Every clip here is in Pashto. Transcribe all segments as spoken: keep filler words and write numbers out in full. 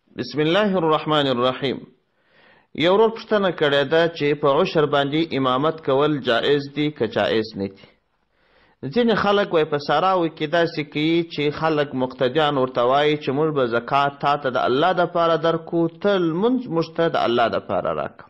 بسم الله الرحمن الرحیم. یو ورور پوښتنه کړې ده چې په عشر باندې امامت کول جایز دي که جایز نه دي. ځینې خلک وایي په سراوي کې داسې کوي چې خلک مقتدیان ورته وایي چې موږ به زکات تا ته د الله دپاره درکو، ته لمونځ موږ ته د الله دپاره راکړه.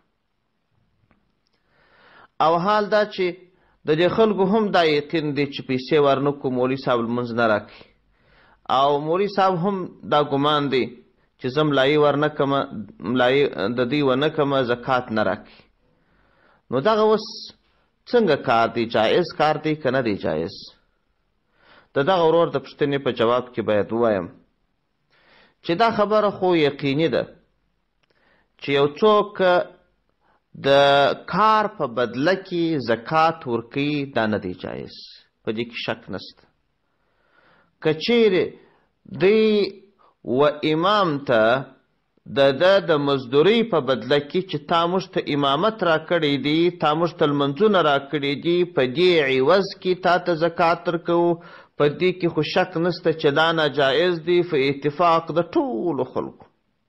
او حال دا چې د دې خلکو هم دا یقین دی چې پیسې ورنکو مولوي صاحب لمونځ نه راکړي، او مولوي صاحب هم دا ګمان دی چې زه ملایي ورنه کمه ملایي د دوی ونه کمه زکات نه راکړي. نو دغه اوس څنګه کار دی؟ جایز کار دی که نه دی جایز؟ د دغه ورور د پوښتنې په جواب کې باید ووایم چې دا خبره خو یقیني ده چې یو څوک د کار په بدله کې زکات ورکوي، دا نه دی جایز، په دې کې شک نشته. که چیرې دی و امام ته د ده د مزدورۍ په بدله کې چې تا موږ ته امامت راکړی دی، تا موږ ته لمنځونه راکړي دي، په دې عوض کې تا ته زکات درکوو، په دې کې خو شک نشته چې دا ناجایز دی په اتفاق د ټولو خلکو.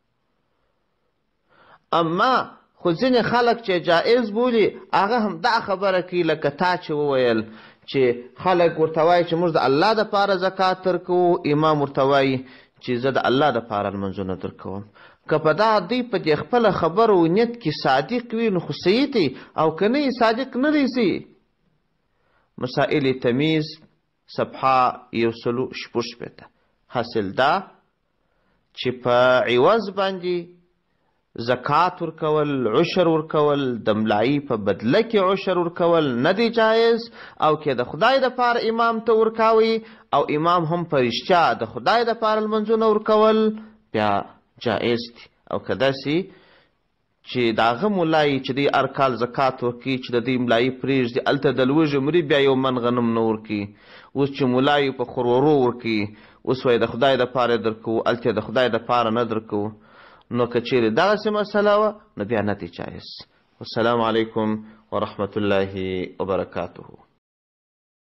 اما خو ځینې خلک چې جایز بولي هغه هم دا خبره کوي لکه تا چې وویل چې خلک ورته وایي چې موږ د الله دپاره زکات درکوو، امام ورته وایي چې زه د الله دپاره لمنځونه درکوم. که په دا دوی په دې خپله خبره و نیت کې صادق وي نو خو صحیح دی، او که نه یې صادق نه دی صحیح. مسائل تمیز صفحه یو سلو شپږ شپېته. حاصل دا چې په عوض باندې زکات ورکول، عشر ورکول، د ملایي په بدله کې عشر ورکول نه دی جایز. او که د خدای دپاره امام ته ورکوي او امام هم په رښتیا د خدای دپاره لمنځونه ورکول بیا جایز دي. او که داسې چې د هغه ملایي چې دی هر کال زکات ورکوي چې د دوی ملایي پرېږدي هلته د لوږې مري بیا یو من غنم نه ورکوي، اوس چې ملایي په خورورو ورکوي اوس وایي د خدای دپاره درکوو، هلته د خدای دپاره نه درکوو. نو که چیرې دغسې مسله وه نو بیا نه دی جایز. والسلام علیکم ورحمة الله وبرکاته.